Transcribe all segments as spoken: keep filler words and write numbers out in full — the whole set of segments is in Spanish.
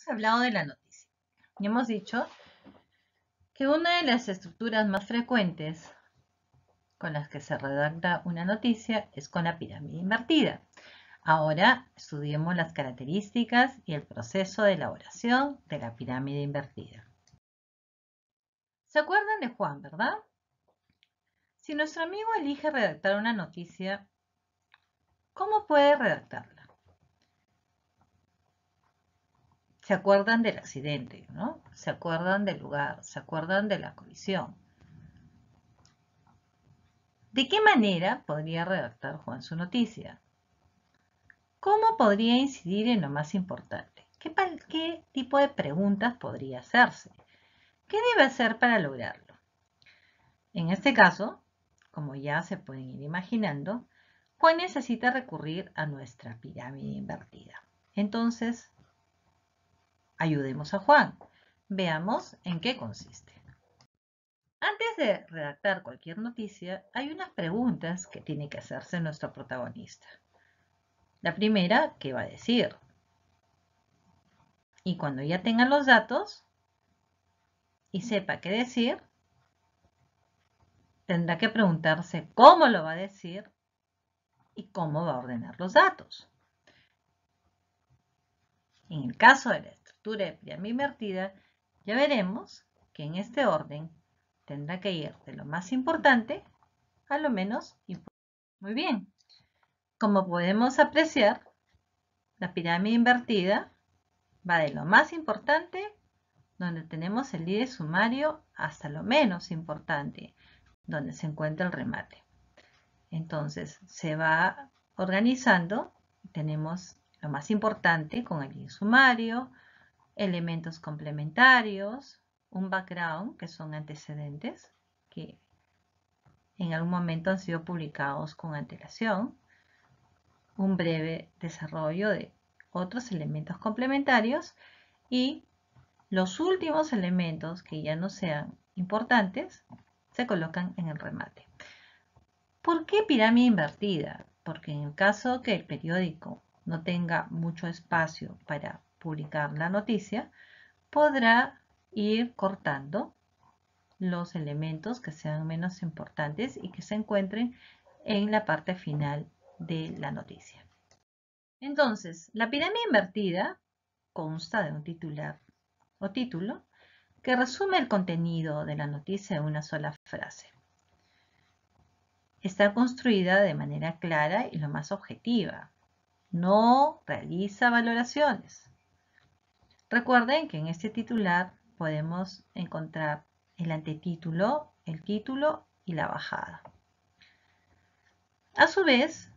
hemos hablado de la noticia y hemos dicho que una de las estructuras más frecuentes con las que se redacta una noticia es con la pirámide invertida. Ahora estudiemos las características y el proceso de elaboración de la pirámide invertida. ¿Se acuerdan de Juan, verdad? Si nuestro amigo elige redactar una noticia, ¿cómo puede redactarla? Se acuerdan del accidente, ¿no? Se acuerdan del lugar, se acuerdan de la colisión. ¿De qué manera podría redactar Juan su noticia? ¿Cómo podría incidir en lo más importante? ¿Qué, qué tipo de preguntas podría hacerse? ¿Qué debe hacer para lograrlo? En este caso, como ya se pueden ir imaginando, Juan necesita recurrir a nuestra pirámide invertida. Entonces, ayudemos a Juan. Veamos en qué consiste. Antes de redactar cualquier noticia, hay unas preguntas que tiene que hacerse nuestro protagonista. La primera, ¿qué va a decir? Y cuando ya tenga los datos y sepa qué decir, tendrá que preguntarse cómo lo va a decir y cómo va a ordenar los datos. En el caso de la estructura de pirámide invertida, ya veremos que en este orden tendrá que ir de lo más importante a lo menos importante. Muy bien. Como podemos apreciar, la pirámide invertida va de lo más importante, donde tenemos el líder sumario, hasta lo menos importante, donde se encuentra el remate. Entonces se va organizando. Tenemos lo más importante con el líder sumario, elementos complementarios, un background, que son antecedentes, que en algún momento han sido publicados con antelación, un breve desarrollo de otros elementos complementarios y los últimos elementos que ya no sean importantes se colocan en el remate. ¿Por qué pirámide invertida? Porque en el caso que el periódico no tenga mucho espacio para publicar la noticia, podrá ir cortando los elementos que sean menos importantes y que se encuentren en la parte final de la noticia. Entonces, la pirámide invertida consta de un titular o título que resume el contenido de la noticia en una sola frase. Está construida de manera clara y lo más objetiva. No realiza valoraciones. Recuerden que en este titular podemos encontrar el antetítulo, el título y la bajada. A su vez,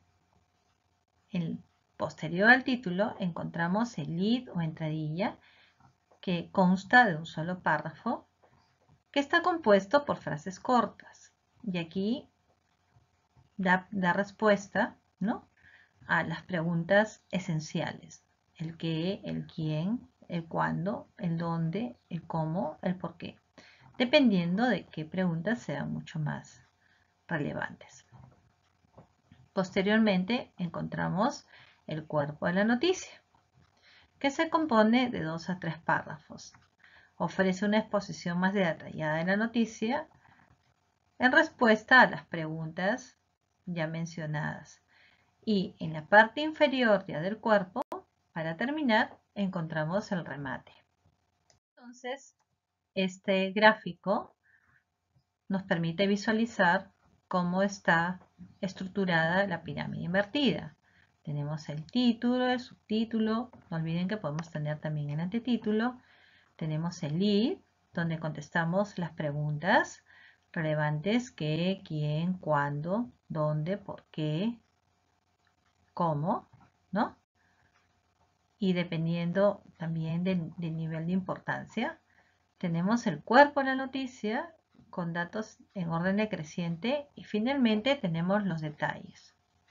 el posterior al título encontramos el lead o entradilla, que consta de un solo párrafo, que está compuesto por frases cortas. Y aquí da, da respuesta, ¿no?, a las preguntas esenciales. El qué, el quién, el cuándo, el dónde, el cómo, el por qué. Dependiendo de qué preguntas sean mucho más relevantes. Posteriormente encontramos el cuerpo de la noticia, que se compone de dos a tres párrafos. Ofrece una exposición más detallada de la noticia en respuesta a las preguntas ya mencionadas. Y en la parte inferior ya del cuerpo, para terminar, encontramos el remate. Entonces, este gráfico nos permite visualizar cómo está estructurada la pirámide invertida. Tenemos el título, el subtítulo, no olviden que podemos tener también el antetítulo. Tenemos el lead, donde contestamos las preguntas relevantes: qué, quién, cuándo, dónde, por qué, cómo, ¿no? Y dependiendo también del, del nivel de importancia, tenemos el cuerpo de la noticia con datos en orden decreciente y finalmente tenemos los detalles.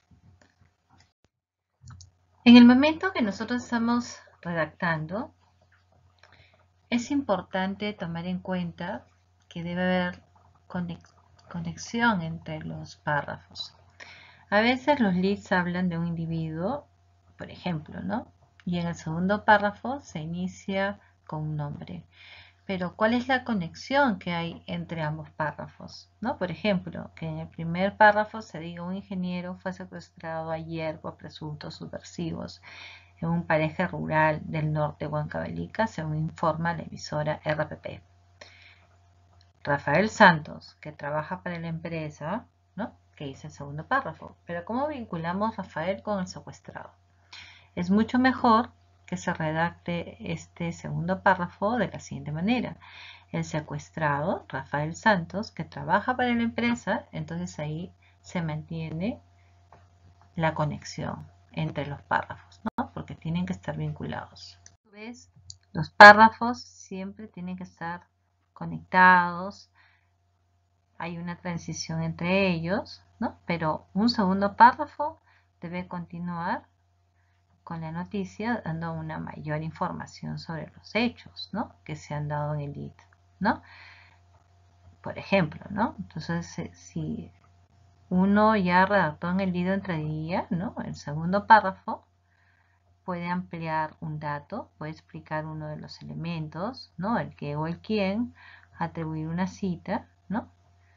En el momento que nosotros estamos redactando, es importante tomar en cuenta que debe haber conexión entre los párrafos. A veces los leads hablan de un individuo, por ejemplo, ¿no?, y en el segundo párrafo se inicia con un nombre. Pero ¿cuál es la conexión que hay entre ambos párrafos? ¿No? Por ejemplo, que en el primer párrafo se diga un ingeniero fue secuestrado ayer por presuntos subversivos en un paraje rural del norte de Huancavelica, según informa la emisora R P P. Rafael Santos, que trabaja para la empresa, ¿no? Que dice el segundo párrafo. Pero ¿cómo vinculamos Rafael con el secuestrado? Es mucho mejor que se redacte este segundo párrafo de la siguiente manera. El secuestrado, Rafael Santos, que trabaja para la empresa, entonces ahí se mantiene la conexión entre los párrafos, ¿no? Porque tienen que estar vinculados. ¿Ves? Los párrafos siempre tienen que estar conectados, hay una transición entre ellos, ¿no? Pero un segundo párrafo debe continuar con la noticia dando una mayor información sobre los hechos, ¿no? Que se han dado en el lead, ¿no? Por ejemplo, ¿no? Entonces, si uno ya redactó en el lead de entradilla, ¿no? El segundo párrafo puede ampliar un dato, puede explicar uno de los elementos, ¿no? El qué o el quién, atribuir una cita, ¿no?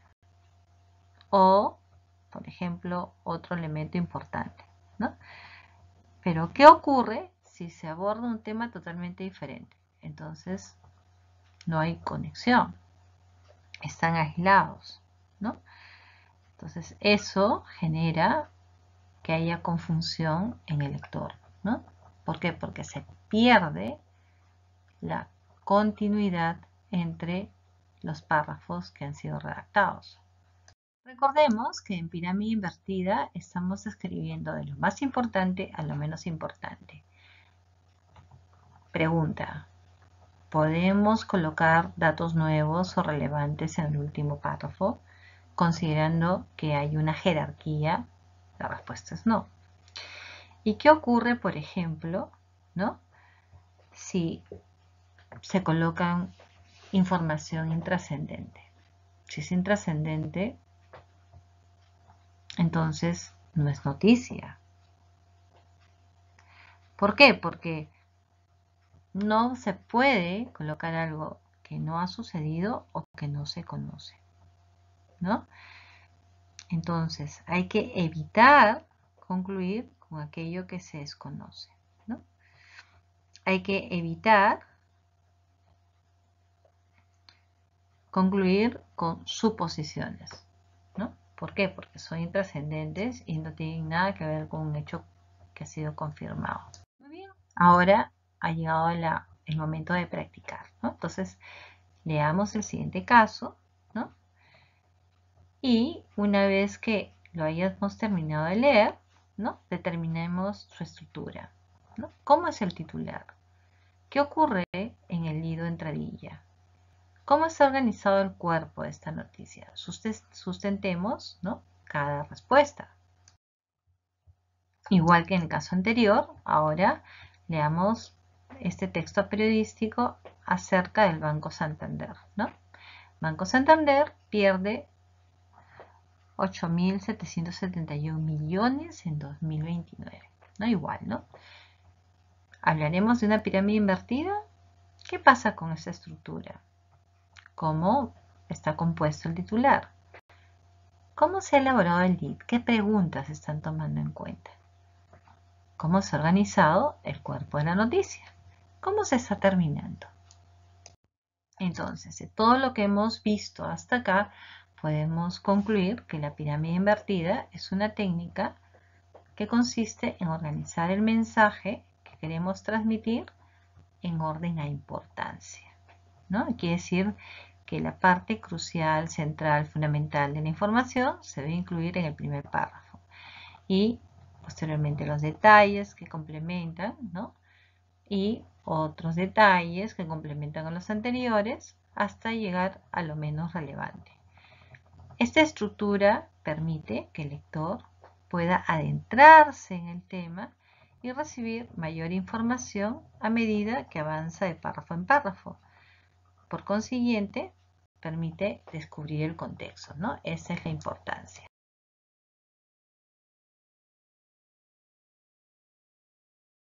O, por ejemplo, otro elemento importante, ¿no? Pero, ¿qué ocurre si se aborda un tema totalmente diferente? Entonces, no hay conexión. Están aislados, ¿no? Entonces, eso genera que haya confusión en el lector, ¿no? ¿Por qué? Porque se pierde la continuidad entre los párrafos que han sido redactados. Recordemos que en pirámide invertida estamos escribiendo de lo más importante a lo menos importante. Pregunta: ¿podemos colocar datos nuevos o relevantes en el último párrafo, considerando que hay una jerarquía? La respuesta es no. ¿Y qué ocurre, por ejemplo, ¿no? si se colocan información intrascendente? Si es intrascendente, entonces no es noticia. ¿Por qué? Porque no se puede colocar algo que no ha sucedido o que no se conoce, ¿no? Entonces, hay que evitar concluir con aquello que se desconoce, ¿no? Hay que evitar concluir con suposiciones, ¿no? ¿Por qué? Porque son intrascendentes y no tienen nada que ver con un hecho que ha sido confirmado. Muy bien. Ahora ha llegado la, el momento de practicar, ¿no? Entonces, leamos el siguiente caso, ¿no? Y una vez que lo hayamos terminado de leer, ¿no? Determinemos su estructura, ¿no? ¿Cómo es el titular? ¿Qué ocurre en el nido entradilla? ¿Cómo está organizado el cuerpo de esta noticia? Sustentemos, ¿no? cada respuesta. Igual que en el caso anterior, ahora leamos este texto periodístico acerca del Banco Santander, ¿no? Banco Santander pierde ocho mil setecientos setenta y uno millones en dos mil veintinueve. No igual, ¿no? Hablaremos de una pirámide invertida. ¿Qué pasa con esta estructura? ¿Cómo está compuesto el titular? ¿Cómo se ha elaborado el lead? ¿Qué preguntas se están tomando en cuenta? ¿Cómo se ha organizado el cuerpo de la noticia? ¿Cómo se está terminando? Entonces, de todo lo que hemos visto hasta acá, podemos concluir que la pirámide invertida es una técnica que consiste en organizar el mensaje que queremos transmitir en orden a importancia, ¿no? Quiere decir que la parte crucial, central, fundamental de la información se debe incluir en el primer párrafo y posteriormente los detalles que complementan, ¿no? Y otros detalles que complementan a los anteriores hasta llegar a lo menos relevante. Esta estructura permite que el lector pueda adentrarse en el tema y recibir mayor información a medida que avanza de párrafo en párrafo. Por consiguiente, permite descubrir el contexto, ¿no? Esa es la importancia.